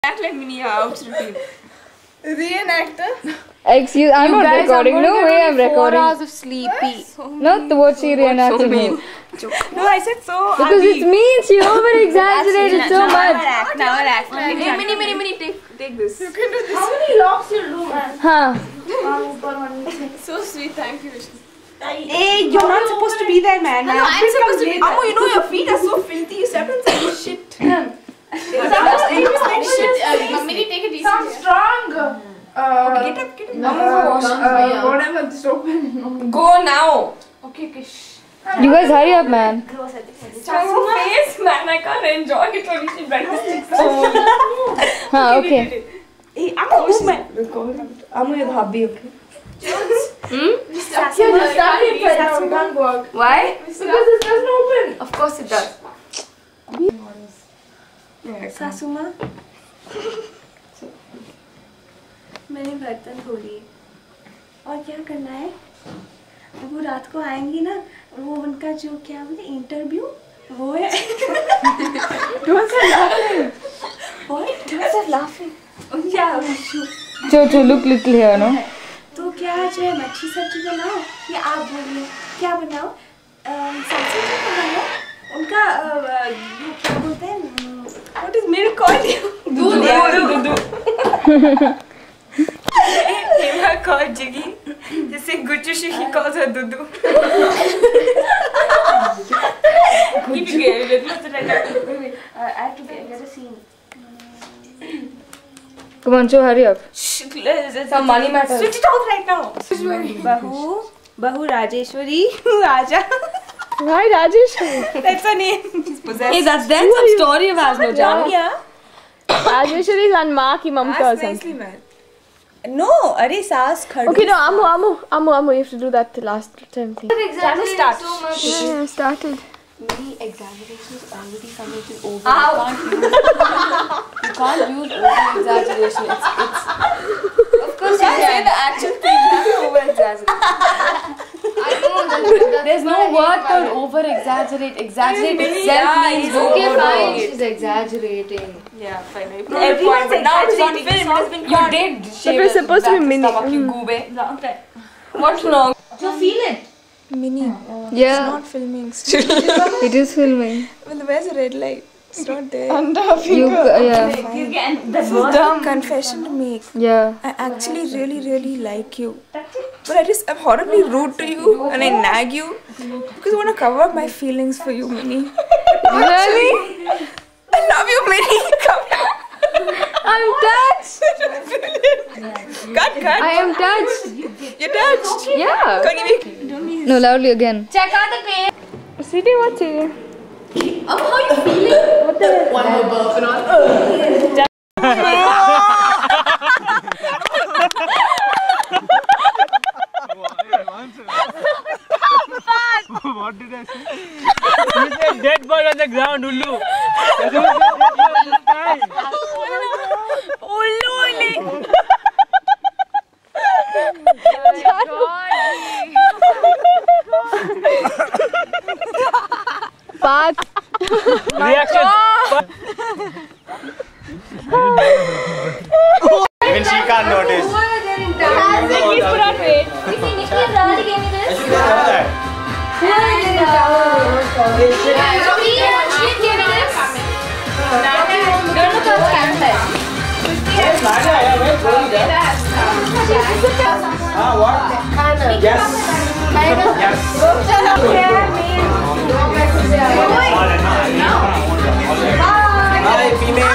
Act like mini house routine. Reenactor. Excuse, I'm not recording. No way I'm recording. 4 hours of sleepy. Not the what she reenacted me. No, I said so. Because it's mean. She over exaggerated so much. Now I'll act. Mini, take this. You can do this. How many locks you do, man? Huh. So sweet. Thank you, Vishnu. Hey, you're not supposed to be there, man. No, I'm supposed to be there. Ammo, you know your feet are so filthy. You stepped on some shit. Mini, take it easy. Sounds strong. Get up. Whatever. Just open. Go now. Okay, shh. You guys hurry up, man. Stop your face, man. I can't enjoy it when you should breakfast. Huh, okay. Hey, Ammo, move, man. Ammo, you're the hubby, okay? Start it right now. It can't work. Why? Because it doesn't open. Of course it does. सासुमा मैंने बर्तन धो लिए और क्या करना है वो रात को आएंगी ना वो उनका जो क्या बोलते इंटरव्यू वो है Don't start laughing. What? Don't start laughing. Yeah, Cho, look little here, no? तो क्या जो है मच्छी सब्जी बनाओ या आप बोलिए क्या बनाओ सब्जी क्या बनाओ उनका ये क्या बोलते हैं What is milk called? दूध. Hema called Jiggy. Jisse Gucci she calls her Dudu. Keep it going. Wait. I have to get a scene. Come on, Cho, hurry up. Some money matters. Switch it off right now. Bahu Rajeshwari. Raja. Why Rajesh? That's her name. Hey, that's then some story of ours, no, Jamia. Rajeshwari is on Ma ki mamta or something. Nicely, man. No, Are Saas Khadu. Okay, no, Ammu, you have to do that last time thing. Jamia, start. Yeah, started. Many exaggerations already committed over. You can't use over exaggeration. It's of course you say the actual thing, not over exaggerate. There's no word called over exaggerate. Exaggerate itself means okay, fine. She's exaggerating. Yeah, fine. Everyone's exaggerating. You did. It was supposed to be mini. You goobe. What's wrong? So feel it. Mini. Yeah. It's not filming still. It is filming. Well, where's the red light? It's not there. Yeah. This is dumb confession to make. Yeah. I actually really like you. But I'm horribly rude to you and I nag you because I want to cover up my feelings for you, Mini. Really? I love you, Mini. Come here. I'm touched. Cut. I am touched. You're touched. Yeah. Come give me. No, loudly again. Check out the pain. Sweetie, what's it? How you feeling? What the hell? One more burp and all. What did I say? You said dead bird on the ground, Ullu. Path. Reaction. Even she can't notice. Please put on weight. Nikki already gave me this. She gave me this. Don't look at camera. What? Yes. Hi, female.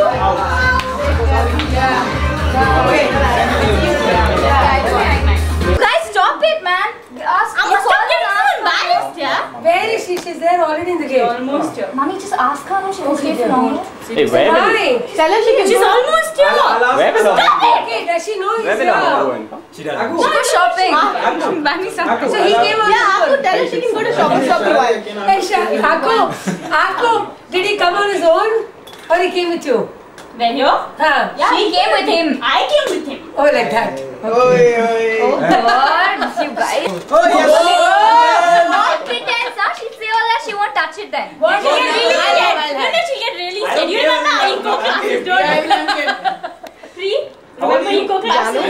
Guys, stop it, man. I'm so embarrassed, yeah? Where is she? She's there already in the game. Almost here. Mommy, just ask her. No, she was here for long. Hey, where will Hi. Tell her she can She's almost here. Where will Okay, does she know he's here? She doesn't. Go shopping. So he came out. Yeah, Aku, tell her she can go to shopping for a while. Hey, Aku, did he come on his own or he came with you? When you? Huh? Yeah, she came with him. I came with him. Oh, like that. Oh, God, you guys. yes. Not pretend, huh? She say all that she won't touch watch it then. Watch it. She'll get really scared. You remember our eco classes, don't you? Free? Remember eco classes?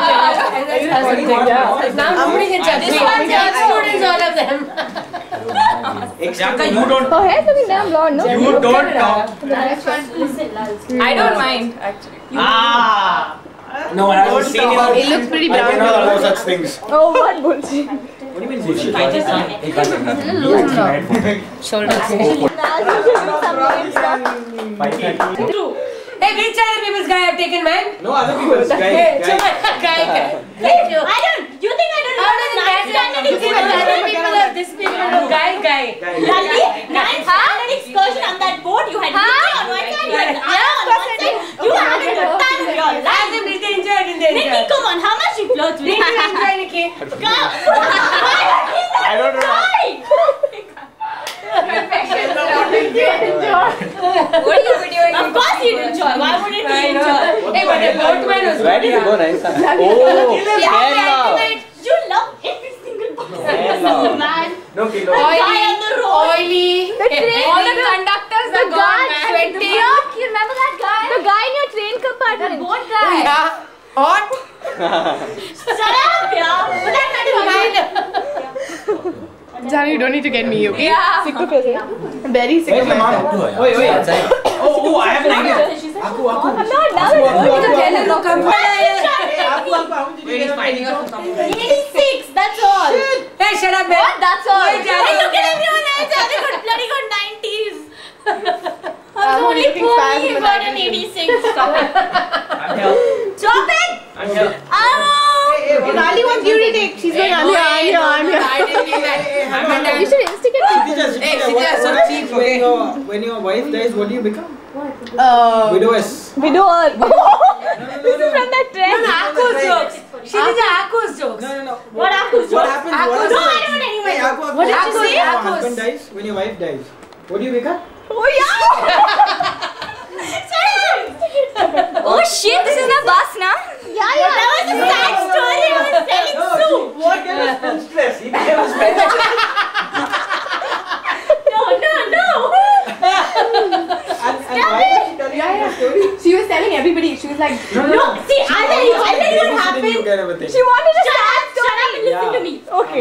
Now nobody can judge. This one's your students, all of them. Exactly. You don't. Her hair's looking damn blonde, no? You don't talk. Listen, Lal. I don't mind actually. No, I haven't seen it. It looks pretty I cannot brown. allow such things. Oh, what bullshit. What do you mean bullshit? True. Hey, which other people's guy have taken, man? No, other people's guy. Guy. I don't. You think I don't know? Ninth standard excursion. People of this people, guy. Lalli, ninth standard excursion on that boat. You had Nikki on one side. You had Anna on one side. You had a good time of your life. Did they enjoy? Didn't they enjoy? Nikki, come on. How much you flow through? Did you enjoy, Nikki? I don't know. What are you doing? Of course you'd enjoy. Why wouldn't he enjoy? Hey, but the boatman was Where did you go, Raisa? Oh, Kerala. You love every single Kerala. man. No, Kilo. The guy on the road. oily. The train, All the conductors are gone, man. sweaty. You remember that guy? The guy in your train compartment. That boat guy. Yeah. Hot. Shut up, yeah. But that's not even Janu, you don't need to get me, okay? Yeah. Sick of it. I'm very sick Where's of the mom? myself. Wait. Oh, I have an idea. I'm not done. Wait, he's finding us something. 86, that's all. Hey, shut up, man. What? That's all. Hey, look at everyone else. They got bloody good 90s. I'm the only looking poor fast who in the got an 86. Stop it. I'm here. Stop it. I'm here. Nali wants you to take. She's going, I'm here. I didn't do that. You should instigate it. Hey, What so happens when your wife dies? What do you become? Widowess. Widower. This is from that trend. Akku's jokes. She did the Akku's jokes. No. What happens? What happens? Akku- What No, happens? I don't know Hey, anyway. What did you say? When your Akku's. husband dies, when your wife dies, what do you become? Oh, yeah. Oh shit, this is my bus now. Yeah. That was a sad story. I was telling Sue. What kind of spell stress? He became a spell. No. And why did she tell you the story? She was telling everybody. She was like, No, see, I'll tell you what You happened. get everything. she wanted to Shut start. up and listen to me. Okay.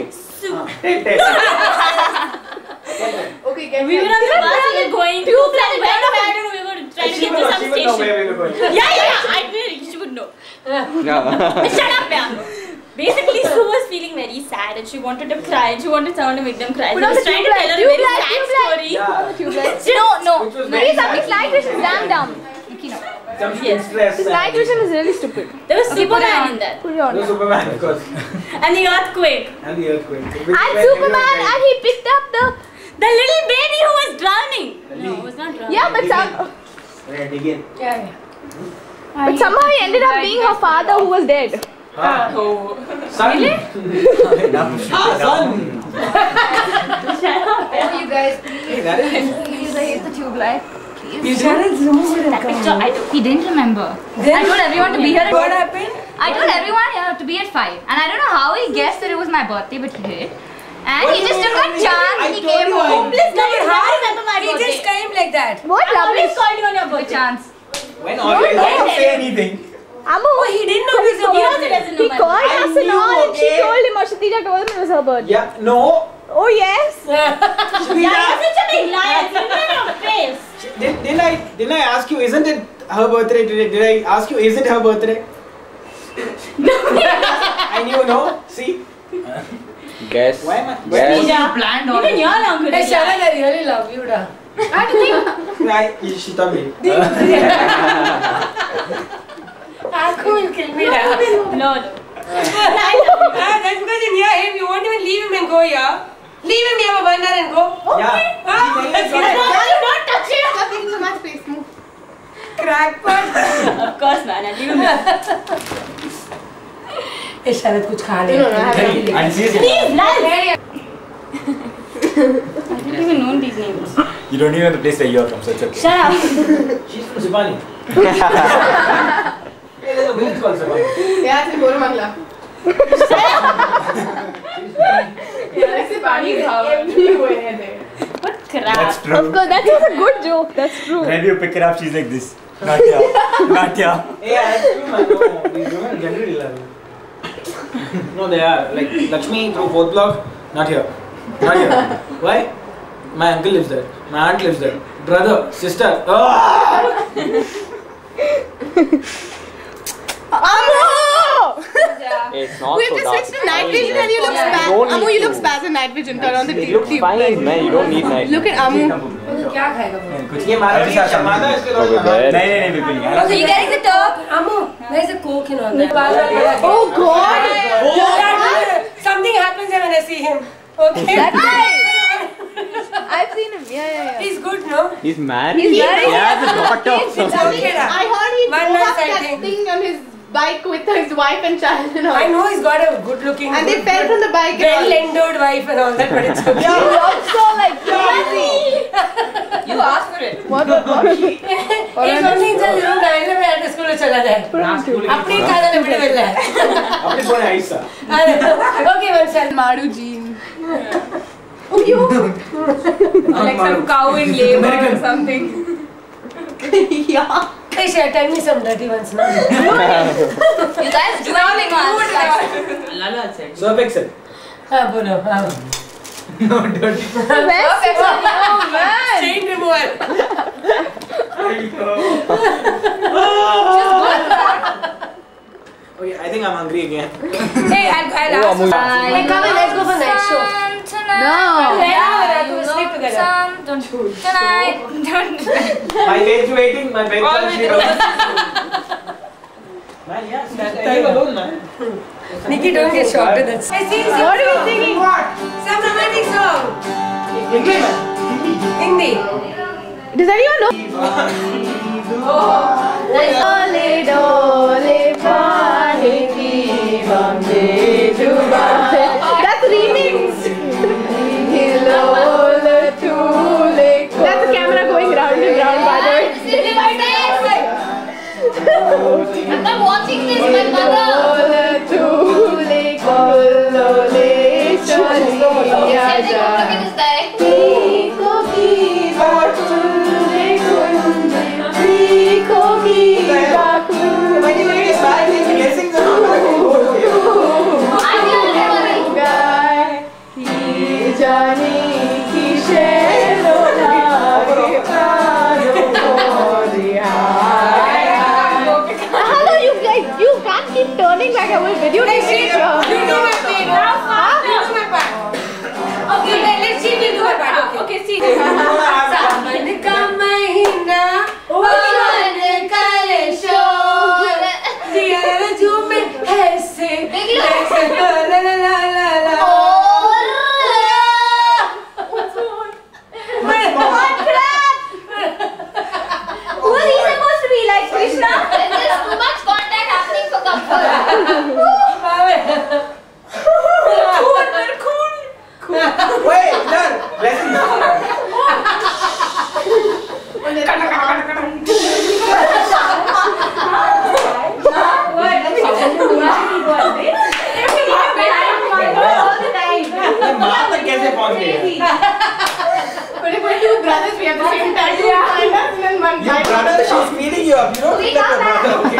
Okay, get We were on the bus, we were going to from where to where, I don't know, we were trying to She get would to know some where station. we were going. Yeah, I knew she would know. Shut up, yeah. Basically, Sue was feeling very sad and she wanted to cry and she wanted someone to make them cry. So I was trying to tell her a very sad story. No. Which was Please, very Abhi's light vision is damn dumb. some stress. This light vision is really stupid. There was Superman in there. Put it on. No Superman, of course. And the earthquake. And the earthquake. And Superman, and he picked up The little baby who was drowning. No, it was not drowning. yeah, but Begin. but somehow he ended up being her father who was dead. Son. Really? Son. You guys, Hey, that is. please, I hate the tube light. You started zooming That picture, He didn't remember. I told everyone to be here. What happened? I told everyone here to be at 5. And I don't know how he guessed that it was my birthday, but he did. And he just took a chance and he came home. Please don't remember my He birthday. just came like that. What I always rubbish. called you on your Took a birthday. chance. When always I don't say anything. Ammu, Oh, he didn't know his He also birthday. doesn't know he my called birthday. us and knew, all, and she okay? told him, or Shatija told him it was her birthday. Yeah, no. Oh, yes. Yeah, you're such a big liar. It's in your face. Didn't I ask you, isn't it her birthday today? Did I ask you, is it her birthday? And you know, see? Guess. Why am I? Planned all Even you're not good Hey, at Sharan, that. I really love you, da. She told me. Akku will kill me, da. No. That's because in here, him, you won't even leave him and go here. Leave him here for 1 hour and go. Yeah. That's No, you don't touch it. Stop taking so much space. Move. crackpot. Of course, man. I'll leave him there. Hey, Sharad, कुछ खा ले. No, I haven't. Please, Lal. I don't even know these names. You don't even know the place where you're from, so it's okay. Shut up. She's from Zibani. Hey, there's a village called Zibani. Yeah, it's Boromangla. Yeah, it's Sibani is everywhere there. What crap. That's true. Of course, that was a good joke. That's true. When you pick it up, she's like this. Not here. Not here. Yeah, that's true, man. No, these women generally love you. No, they are. Like Lakshmi through 4th block, not here. Not here. Why? My uncle lives there. My aunt lives there. Brother, sister. It's not We have to switch to night vision and you look spaz. Amu, you look spaz in night vision. Turn on the It looks fine, man. You don't need night. Look at Amu. क्या खाएगा वो? ये मारा I just have something. मारा इसके Over there. नहीं, Vipin. So you getting the top? Amu, there's a coke in all that. Oh God! Something happens when I see him. Okay. That guy. I've seen him. Yeah. He's good, no? He's married? He's married. Yeah, the daughter. It's okay, I heard he One drove night up that sighting. thing on his bike with his wife and child and all. I know he's got a good-looking, And they fell from the bike and all. well-endowed wife and all that, but it's okay. He looks so like crazy. You asked for it. What? एक something just you know, I never had to school to चला जाए. अपनी काला लपड़ी मिल रहा है. अपने बोले ऐसा. Okay, one second. Maru Jean. Like some cow in labor or something. Yeah. Hey, Shia, tell me some dirty ones now. You guys do anything once. Surf Excel. हाँ बोलो हाँ. No, dirty. Oh man. Chain removal. Okay, I think I'm hungry again. Hey, I'll ask. Hey, come on, let's go for night show. No. Yeah, to sleep together. Tonight. My bed's waiting. My bed can't sleep alone. Man, yeah, sleep alone, man. Nikki, don't get shocked at that. Hey, sing. What are you singing? Some romantic song. Hindi, man. Hindi. Does anyone know? Dole dole paheti bambe dubai. That's remix. That's the camera going round and round, by the way. I'm not watching this, my mother. Look at this guy. You can't keep turning like a whole video. You know my pain. You know my part. Okay, let's see. We'll do my part. Okay, see. Saman ka mahina, pawan ka shor. Diya jhume aise, aise la la la la la. Who is he supposed to be like, Krishna? There's too much contact happening for comfort. Wait, done. Blessings. माता कैसे पहुंच गई? But if we're two brothers, we have the same tattoo behind us and then one Your guy. brother, she's feeding you up. You don't feel like your brother, okay?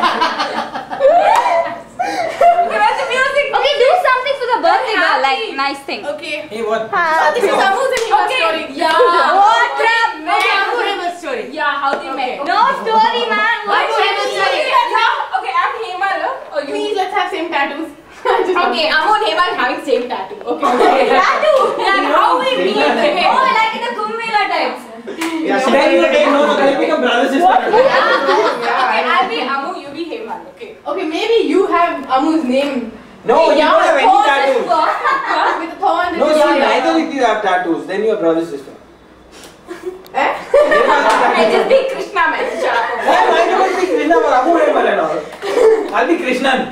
Okay, do something for the birthday girl, like nice thing. Okay. Hey, what? So this is Amu's and Hima's story. Yeah. What crap, man? Okay, Amu Hima's story. Yeah, how they met. No story, man. What Amu Hima's story. Okay, I'm Hema, no? Oh, you. Please, let's have same tattoos. Okay, Amu and Hema are having same tattoo. Okay. Tattoo. Yeah, how we meet? Okay. Oh, like in the Kumbh Mela types. Yeah, so then you take no, can you become brother sister? Okay, I'll be Amu, you be Hema. Okay. Okay, maybe you have Amu's name. No, you don't have any tattoos. With a thorn. No, see, neither of you have tattoos. Then you are brother sister. Okay, just be Krishna, man. Shut up. Why am I going to be Krishna or Abu Hemal and all? I'll be Krishnan.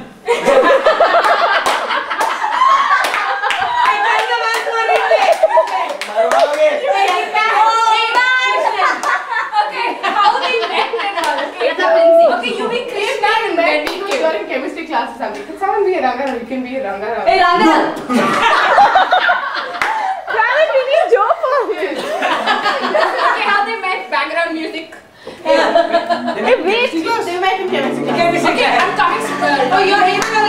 Okay, you be Krishna and then be You're in chemistry class or something. Can someone be a Ranga? You can be a Ranga. Hey, Ranga. Private, we need joke for him. Hey, wait. They met in chemistry class. Okay, I'm coming. Oh, you're Hemant.